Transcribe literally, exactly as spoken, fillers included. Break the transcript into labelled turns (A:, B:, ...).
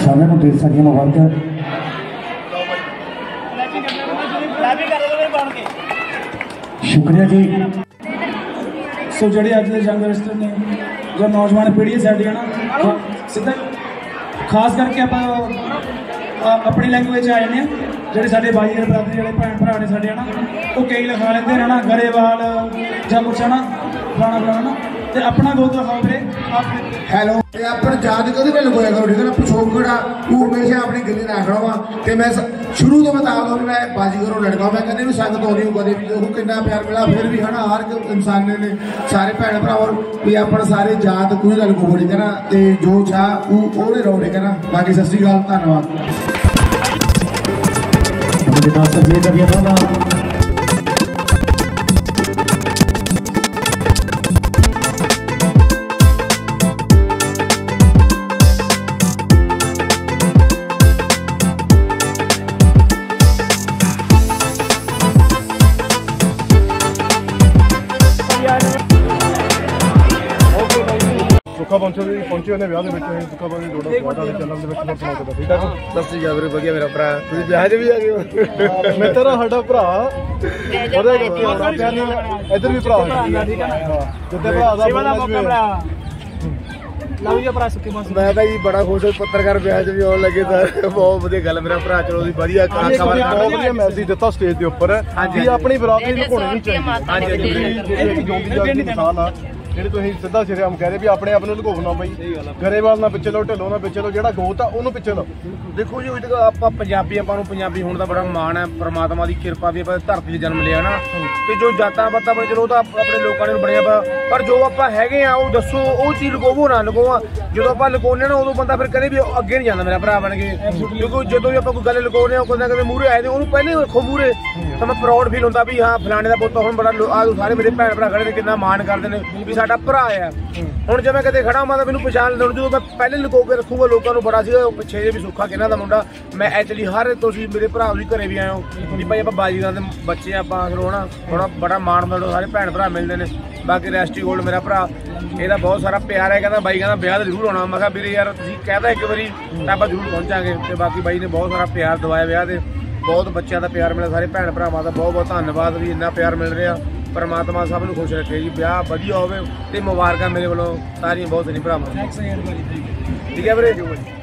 A: सारिਆਂ ਨੂੰ ढेर सारियां मुबारक। शुक्रिया जी।
B: सो जी अज के यंगस्टर ने जो नौजवान पीढ़ी है साड़ी है ना सीधा खास करके आप अपनी लैंगुएज आ जाने ਜਿਹੜੇ ਸਾਡੇ ਬਾਈਰ ਬਰਾਦਰੀ ਜਿਹੜੇ ਭੈਣ ਭਰਾ ਨੇ ਸਾਡੇ ਹਨਾ ਉਹ ਕਈ ਲਿਖਾ ਲੈਂਦੇ ਨੇ ਨਾ ਗਰੇਵਾਲ ਜਾਂ ਕੁਛ ਹਨਾ ਫਲਾਣਾ ਫਲਾਣਾ ਤੇ ਆਪਣਾ ਗੋਤ ਦਿਖਾਓ ਵੀਰੇ
C: ਹੈਲੋ ਤੇ ਆਪਾਂ ਯਾਦ ਕਦੇ ਵੀ ਲਗੋਇਆ ਕਰੋ ਠੀਕ ਹੈ ਨਾ ਪਿਛੋਕੜ ਆ ਉਹ ਹਮੇਸ਼ਾ ਆਪਣੀ ਗੱਲੇ ਰੱਖਣਾ ਵਾ ਤੇ ਮੈਂ ਸ਼ੁਰੂ ਤੋਂ ਬਤਾ ਦਵਾਂ ਮੈਂ ਬਾਜੀਗਰੋਂ ਲੜਕਾ ਮੈਂ ਕਹਿੰਦੇ ਨੂੰ ਸੰਗਤ ਹੋ ਰਹੀ ਕਦੇ ਵੀ ਉਹ ਕਿੰਨਾ ਪਿਆਰ ਮਿਲਾ ਫਿਰ ਵੀ ਹਨਾ ਹਰ ਇਨਸਾਨ ਨੇ ਸਾਰੇ ਭੈਣ ਭਰਾਵਾਂ ਵੀ ਆਪਣਾ ਸਾਰੇ ਯਾਦ ਕੋਈ ਗੱਲ ਕੋ ਠੀਕ ਹੈ ਨਾ ਤੇ ਜੋ ਚਾਹ ਉਹ ਉਹਨੇ ਰੋ ਠੀਕ ਹੈ ਨਾ ਬਾਕੀ ਸਤਿ ਸ਼੍ਰੀ ਅਕਾਲ ਧੰਨਵਾਦ।
A: kita sedia dari mana
D: ਸੁੱਖਾ ਪਹੁੰਚੇ ਪਹੁੰਚੇ ਉਹਨੇ ਵਿਆਹ ਦੇ ਵਿੱਚ ਸੁੱਖਾ ਪਹੁੰਚੇ ਜੋੜਾ ਜੋੜਾ ਦੇ ਚੱਲਣ ਦੇ ਵਿੱਚ ਮੈਂ ਸੁਣਾਉਂਦਾ ਠੀਕ ਹੈ
C: ਸਤਿ ਸ਼੍ਰੀ ਅਕਾਲ ਵੀਰੇ ਵਧੀਆ ਮੇਰਾ ਭਰਾ ਤੁਸੀਂ ਵਿਆਹ 'ਚ ਵੀ ਆ ਗਏ ਹੋ
D: ਮੈਂ ਤੇਰਾ ਸਾਡਾ ਭਰਾ ਉਹਦਾ ਇੱਧਰ ਵੀ ਭਰਾ ਜਿੱਦੇ ਭਰਾ ਦਾ ਮੌਕਾ ਭਰਾ
B: ਲਓ ਜੀ ਭਰਾ ਸੁੱਕੇ ਮਾਸ
C: ਮੈਂ ਤਾਂ ਜੀ ਬੜਾ ਖੁਸ਼ ਹਾਂ ਪੱਤਰਕਾਰ ਵਿਆਹ 'ਚ ਵੀ ਆਉਣ ਲੱਗੇ ਤਾਂ ਬਹੁਤ ਵਧੀਆ ਗੱਲ ਮੇਰਾ ਭਰਾ ਚਲੋ ਜੀ ਵਧੀਆ
D: ਖਬਰ ਬਹੁਤ ਵਧੀਆ ਮੈਸੇਜ ਦਿੱਤਾ ਸਟੇਜ ਦੇ ਉੱਪਰ ਕਿ ਆਪਣੀ ਬਰਾਦਰੀ ਲੁਕਾਉਣੀ ਨਹੀਂ ਚਾਹੀਦੀ ਹਾਂਜੀ ਜਿਉਂਦੀ ਜਾਗਦੀ ਮਿਸਾਲ ਆ ਜਿਹੜੇ ਤੁਸੀਂ ਸਿੱਧਾ ਸਿਰਿਆਮ ਕਹਿ ਰਹੇ ਵੀ ਆਪਣੇ ਆਪ ਨੂੰ ਲੁਕਾਉਣਾ ਬਈ ਗਰੇਵਾਲ ਨਾਲ ਪਿੱਛੇ ਲਓ ਢਿੱਲੋਂ ਨਾਲ ਪਿੱਛੇ ਲਓ ਜਿਹੜਾ ਗੋਤ ਆ ਉਹਨੂੰ ਪਿੱਛੇ ਲਓ।
E: ਦੇਖੋ ਜੀ ਆਪਾਂ ਪੰਜਾਬੀ ਆਪਾਂ ਨੂੰ ਪੰਜਾਬੀ ਹੋਣ ਦਾ ਬੜਾ ਮਾਣ ਹੈ ਪਰਮਾਤਮਾ ਦੀ ਕਿਰਪਾ ਵੀ ਆਪਾਂ ਧਰਤੀ 'ਤੇ ਜਨਮ ਲਿਆ ਨਾ ਤੇ ਜੋ ਜਾਤਾਂ ਪਾਤਾਂ ਬਣੇ ਚਲੋ ਉਹ ਤਾਂ ਆਪਣੇ ਲੋਕਾਂ ਨੇ ਬਣਿਆ ਪਰ ਜੋ ਆਪਾਂ ਹੈਗੇ ਆ ਉਹ ਦੱਸੋ ਉਹ ਚੀਜ਼ ਲੁਕਾਵੋ ਨਾ ਲੁਕਾਵਾ ਜਦੋਂ ਆਪਾਂ ਲੁਕਾਉਂਦੇ ਨਾ ਉਦੋਂ ਬੰਦਾ ਫਿਰ ਕਦੇ ਵੀ ਅੱਗੇ ਨਹੀਂ ਜਾਂਦਾ ਮੇਰਾ ਭਰਾ ਬਣ ਕੇ ਕਿਉਂਕਿ ਜਦੋਂ ਵੀ ਆਪਾਂ ਕੋਈ ਗੱਲ ਲੁਕਾਉਂਦੇ ਆ ਕਦੇ ਕਦੇ ਮੂਹਰੇ ਆਏ ਤੇ ਉਹਨੂੰ ਪਹਿਲੇ ਵੇਖੋ ਮੂਹਰੇ ਤਾਂ ਮੈਂ ਪ੍ਰਾਊਡ ਫੀਲ ਹੁੰਦਾ ਵੀ ਹਾਂ ਫਲਾਣੇ ਦਾ ਪੁੱਤ ਹੁਣ ਬੜਾ ਆ ਸਾਰੇ ਮੇਰੇ ਭੈਣ ਭਰਾ ਖੜੇ ਨੇ ਕਿੰਨਾ ਮਾਣ ਕਰਦੇ ਨੇ ਵੀ ਸਾਡਾ ਭਰਾ ਆ। ਹੁਣ ਜੇ ਮੈਂ ਕਦੇ ਖੜਾ ਹੋਵਾਂ ਤਾਂ ਮੈਨੂੰ ਪਛਾਣ ਲੈਣ ਜਦੋਂ ਮੈਂ ਪਹਿਲੇ ਲੁਕੋ ਕੇ ਰੱਖੂਗਾ ਲੋਕਾਂ ਨੂੰ ਬੜਾ ਸੀਗਾ ਪਿੱਛੇ ਜੇ ਵੀ ਸੁੱਖਾ ਕਿਹਨਾਂ ਦਾ ਮੁੰਡਾ ਮੈਂ ਐਕਚੁਅਲੀ ਹਰ ਤੁਸੀਂ ਮੇਰੇ ਭਰਾ ਵੀ ਘਰੇ ਵੀ ਆਏ ਹੋ ਵੀ ਭਾਈ ਆਪਾਂ ਬਾਜੀਗਰਾਂ ਦੇ ਬੱਚੇ ਆਪਾਂ ਫਿਰ ਹੋਣਾ ਥੋੜਾ ਬੜਾ ਮਾਣ ਮਿਲਦਾ ਸਾਰੇ ਭੈਣ ਭਰਾ ਮਿਲਦੇ ਨੇ। ਬਾਕੀ ਰੈਸਟੀ ਗੋਲਡ ਮੇਰਾ ਭਰਾ ਇਹਦਾ ਬਹੁਤ ਸਾਰਾ ਪਿਆਰ ਹੈ ਕਹਿੰਦਾ ਬਾਈ ਕਹਿੰਦਾ ਵਿਆਹ ਤਾਂ ਜ਼ਰੂਰ ਹੋਣਾ ਮੈਂ ਕਿਹਾ ਵੀਰੇ ਯਾਰ ਤੁਸੀਂ ਕਹਿਦਾ ਇੱਕ ਵਾਰੀ ਤਾਂ ਆਪਾਂ ਜ਼ਰੂਰ ਪਹੁੰਚਾਂਗੇ ਤੇ ਬਾਕੀ ਬਾਈ ਨੇ ਬਹੁਤ ਸਾਰਾ ਪਿਆਰ ਦਵਾਇਆ ਵਿਆਹ ਦੇ ਬਹੁਤ ਬੱਚਿਆਂ ਦਾ ਪਿਆਰ ਮਿਲਿਆ ਸਾਰੇ ਭੈਣ ਭਰਾਵਾਂ ਦਾ ਬਹੁਤ ਬਹੁਤ ਧੰਨਵਾਦ ਵੀ ਇੰਨਾ ਪਿਆਰ ਮਿਲ ਰਿਹਾ ਪਰਮਾਤਮਾ ਸਭ ਨੂੰ ਖੁਸ਼ ਰੱਖੇ ਜੀ ਵਿਆਹ ਵਧੀਆ ਹੋਵੇ ਤੇ ਮੁਬਾਰਕਾਂ ਮੇਰੇ ਵੱਲੋਂ ਸਾਰੀਆਂ ਬਹੁਤ ਸਾਰੀਆਂ ਭਰਾਵਾਂ ਠੀਕ ਹੈ ਵੀਰੇ।